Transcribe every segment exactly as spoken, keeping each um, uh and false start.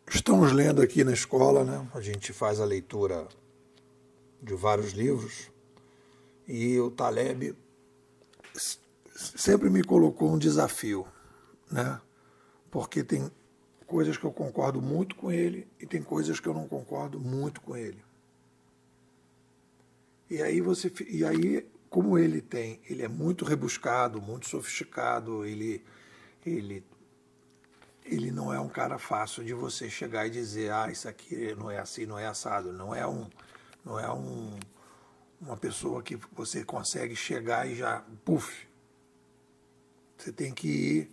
Estamos lendo aqui na escola, né? A gente faz a leitura de vários livros e o Taleb sempre me colocou um desafio, né? Porque tem coisas que eu concordo muito com ele e tem coisas que eu não concordo muito com ele. E aí você, e aí como ele tem, ele é muito rebuscado, muito sofisticado, ele ele ele não é um cara fácil de você chegar e dizer, ah, isso aqui não é assim, não é assado. Não é um, não é um, uma pessoa que você consegue chegar e já, puf. Você tem que ir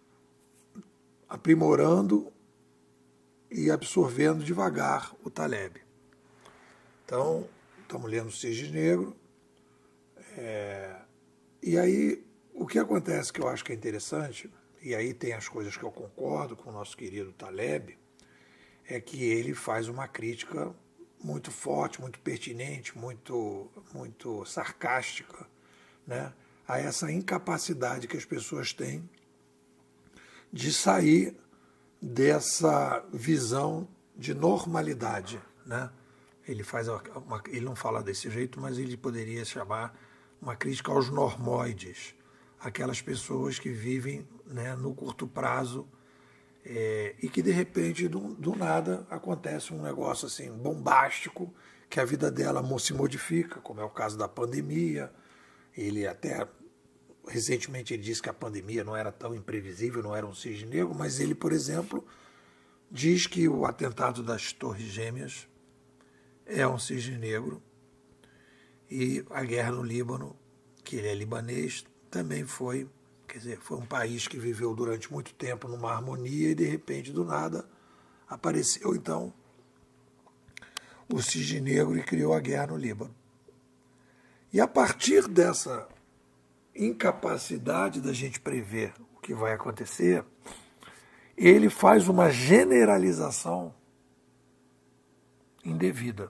aprimorando e absorvendo devagar o Taleb. Então, estamos lendo o Cisne Negro. É, e aí, o que acontece que eu acho que é interessante, e aí tem as coisas que eu concordo com o nosso querido Taleb, é que ele faz uma crítica muito forte, muito pertinente, muito, muito sarcástica, né, a essa incapacidade que as pessoas têm de sair dessa visão de normalidade, né? Ele faz uma, ele não fala desse jeito, mas ele poderia chamar uma crítica aos normóides, aquelas pessoas que vivem, né, no curto prazo é, e que de repente do, do nada acontece um negócio assim bombástico, que a vida dela se modifica, como é o caso da pandemia. Ele até recentemente ele disse que a pandemia não era tão imprevisível, não era um cisne negro, mas ele, por exemplo, diz que o atentado das Torres Gêmeas é um cisne negro e a guerra no Líbano, que ele é libanês, também foi, quer dizer, foi um país que viveu durante muito tempo numa harmonia e de repente do nada apareceu então o cisne negro e criou a guerra no Líbano. E a partir dessa incapacidade da gente prever o que vai acontecer, ele faz uma generalização indevida.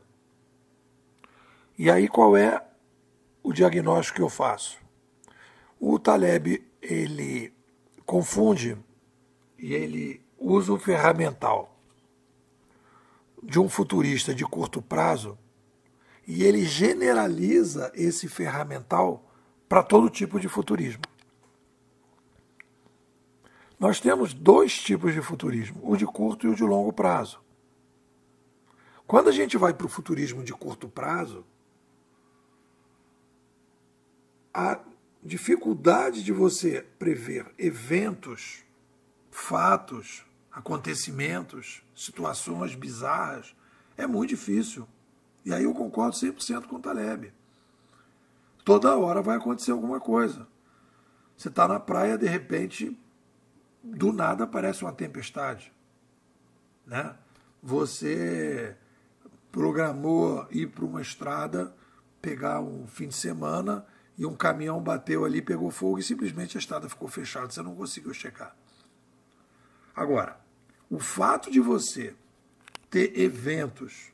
E aí qual é o diagnóstico que eu faço? O Taleb, ele confunde e ele usa o ferramental de um futurista de curto prazo e ele generaliza esse ferramental para todo tipo de futurismo. Nós temos dois tipos de futurismo, o de curto e o de longo prazo. Quando a gente vai para o futurismo de curto prazo, a dificuldade de você prever eventos, fatos, acontecimentos, situações bizarras é muito difícil. E aí eu concordo cem por cento com o Taleb. Toda hora vai acontecer alguma coisa. Você está na praia, de repente, do nada aparece uma tempestade, né? Você programou ir para uma estrada, pegar um fim de semana e um caminhão bateu ali, pegou fogo e simplesmente a estrada ficou fechada, você não conseguiu chegar. Agora, o fato de você ter eventos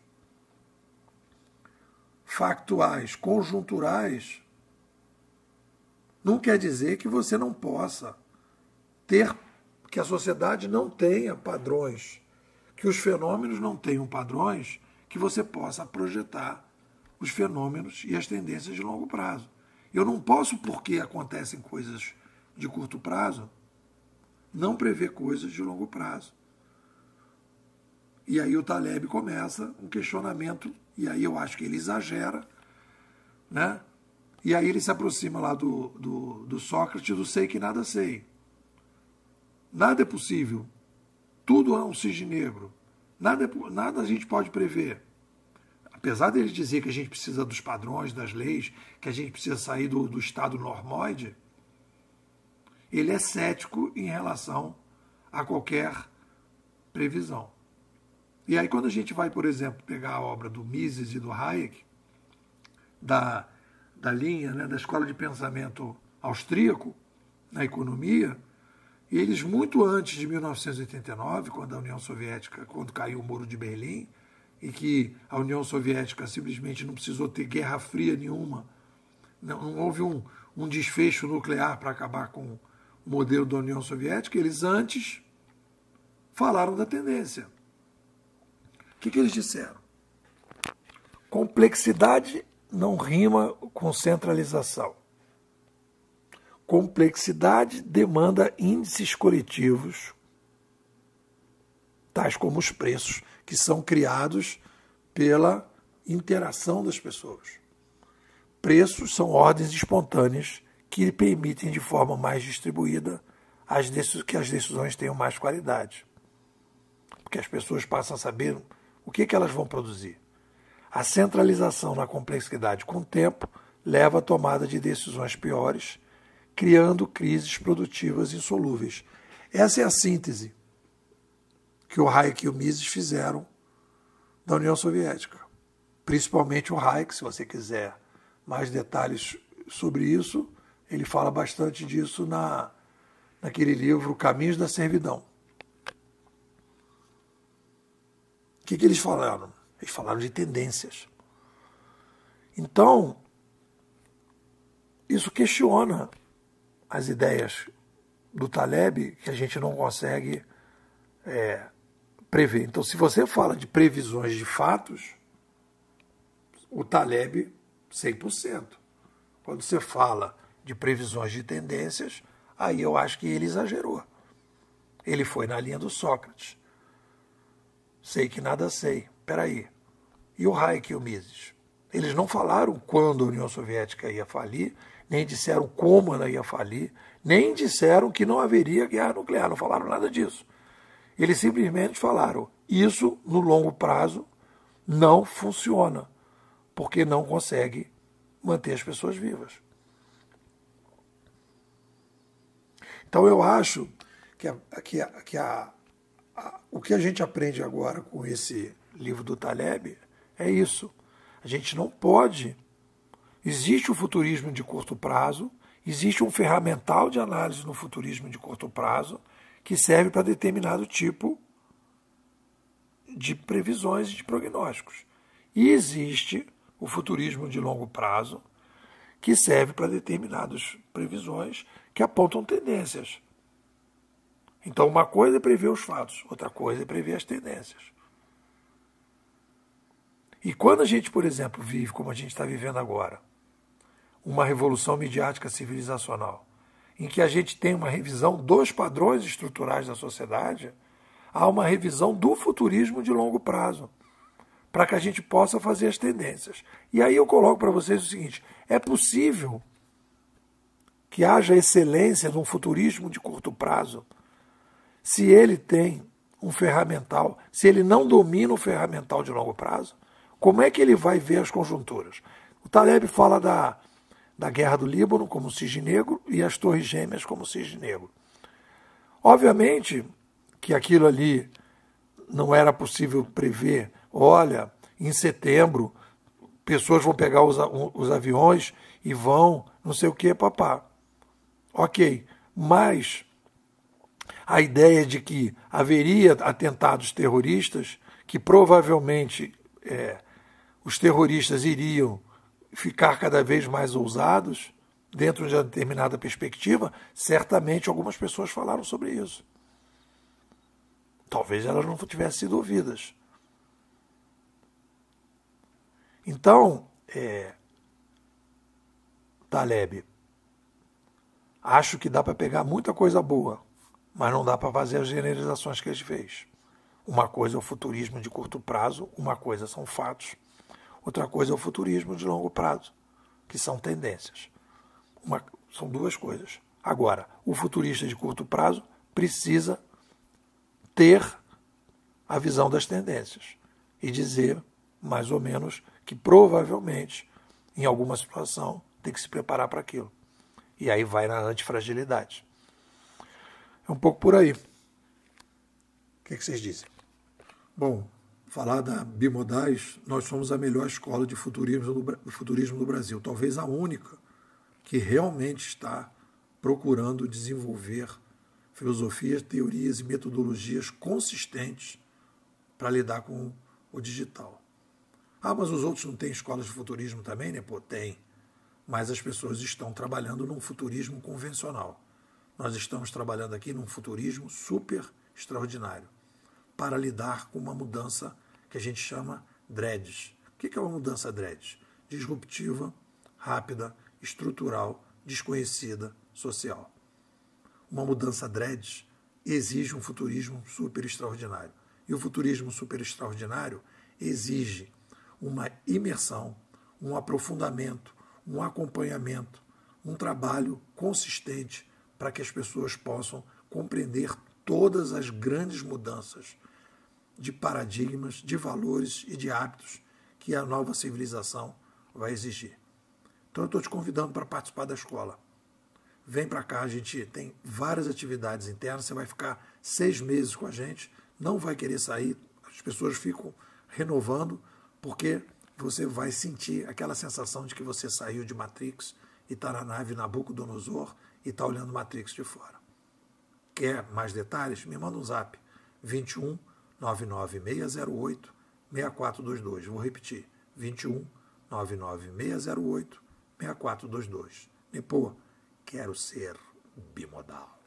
factuais, conjunturais, não quer dizer que você não possa ter, que a sociedade não tenha padrões, que os fenômenos não tenham padrões, que você possa projetar os fenômenos e as tendências de longo prazo. Eu não posso, porque acontecem coisas de curto prazo, não prever coisas de longo prazo. E aí o Taleb começa um questionamento, e aí eu acho que ele exagera, né? E aí ele se aproxima lá do, do, do Sócrates, do sei que nada sei. Nada é possível. Tudo é um cisne negro. Nada, é, nada a gente pode prever. Apesar dele dizer que a gente precisa dos padrões, das leis, que a gente precisa sair do, do estado normóide, ele é cético em relação a qualquer previsão. E aí quando a gente vai, por exemplo, pegar a obra do Mises e do Hayek, da, da linha, né, da escola de pensamento austríaco, na economia, eles muito antes de mil novecentos e oitenta e nove, quando a União Soviética, quando caiu o Muro de Berlim, e que a União Soviética simplesmente não precisou ter guerra fria nenhuma, não, não houve um, um desfecho nuclear para acabar com o modelo da União Soviética, eles antes falaram da tendência. O que, que eles disseram? Complexidade não rima com centralização. Complexidade demanda índices coletivos, tais como os preços, que são criados pela interação das pessoas. Preços são ordens espontâneas que permitem de forma mais distribuída as que as decisões tenham mais qualidade. Porque as pessoas passam a saber o que, que elas vão produzir. A centralização na complexidade com o tempo leva à tomada de decisões piores, criando crises produtivas insolúveis. Essa é a síntese que o Hayek e o Mises fizeram da União Soviética. Principalmente o Hayek, se você quiser mais detalhes sobre isso, ele fala bastante disso na, naquele livro Caminhos da Servidão. O que, que eles falaram? Eles falaram de tendências. Então, isso questiona as ideias do Taleb que a gente não consegue é, prever. Então, se você fala de previsões de fatos, o Taleb, cem por cento. Quando você fala de previsões de tendências, aí eu acho que ele exagerou. Ele foi na linha do Sócrates. Sei que nada sei. Peraí. E o Hayek e o Mises? Eles não falaram quando a União Soviética ia falir, nem disseram como ela ia falir, nem disseram que não haveria guerra nuclear, não falaram nada disso. Eles simplesmente falaram, isso no longo prazo não funciona, porque não consegue manter as pessoas vivas. Então eu acho que, a, que, a, que a, a, o que a gente aprende agora com esse livro do Taleb é isso. A gente não pode... Existe o futurismo de curto prazo, existe um ferramental de análise no futurismo de curto prazo que serve para determinado tipo de previsões e de prognósticos. E existe o futurismo de longo prazo que serve para determinadas previsões que apontam tendências. Então, uma coisa é prever os fatos, outra coisa é prever as tendências. E quando a gente, por exemplo, vive, como a gente está vivendo agora, uma revolução midiática civilizacional, em que a gente tem uma revisão dos padrões estruturais da sociedade, há uma revisão do futurismo de longo prazo, para que a gente possa fazer as tendências. E aí eu coloco para vocês o seguinte, é possível que haja excelência num futurismo de curto prazo, se ele tem um ferramental, se ele não domina o ferramental de longo prazo, como é que ele vai ver as conjunturas? O Taleb fala da, da guerra do Líbano como cisne negro e as torres gêmeas como cisne negro. Obviamente que aquilo ali não era possível prever. Olha, em setembro, pessoas vão pegar os, os aviões e vão, não sei o que, papá. Ok, mas a ideia de que haveria atentados terroristas, que provavelmente é, os terroristas iriam ficar cada vez mais ousados, dentro de uma determinada perspectiva, certamente algumas pessoas falaram sobre isso. Talvez elas não tivessem sido ouvidas. Então, é, Taleb, acho que dá para pegar muita coisa boa, mas não dá para fazer as generalizações que ele fez. Uma coisa é o futurismo de curto prazo, uma coisa são fatos, outra coisa é o futurismo de longo prazo, que são tendências. Uma, são duas coisas. Agora, o futurista de curto prazo precisa ter a visão das tendências e dizer, mais ou menos, que provavelmente, em alguma situação, tem que se preparar para aquilo. E aí vai na antifragilidade. É um pouco por aí. O que, é que vocês dizem? Bom, falar da Bimodais, nós somos a melhor escola de futurismo do, futurismo do Brasil. Talvez a única que realmente está procurando desenvolver filosofias, teorias e metodologias consistentes para lidar com o digital. Ah, mas os outros não têm escolas de futurismo também, né? Pô, tem. Mas as pessoas estão trabalhando num futurismo convencional. Nós estamos trabalhando aqui num futurismo super extraordinário para lidar com uma mudança que a gente chama dreads. O que é uma mudança dreads? Disruptiva, rápida, estrutural, desconhecida, social. Uma mudança dreads exige um futurismo super extraordinário. E o futurismo super extraordinário exige uma imersão, um aprofundamento, um acompanhamento, um trabalho consistente para que as pessoas possam compreender todas as grandes mudanças de paradigmas, de valores e de hábitos que a nova civilização vai exigir. Então eu estou te convidando para participar da escola. Vem para cá, a gente tem várias atividades internas, você vai ficar seis meses com a gente, não vai querer sair, as pessoas ficam renovando, porque você vai sentir aquela sensação de que você saiu de Matrix e está na nave Nabucodonosor e está olhando Matrix de fora. Quer mais detalhes? Me manda um zap, vinte e um, nove nove seis zero oito, seis quatro dois dois. Vou repetir, vinte e um, nove nove seis zero oito, seis quatro dois dois. E pô, quero ser bimodal.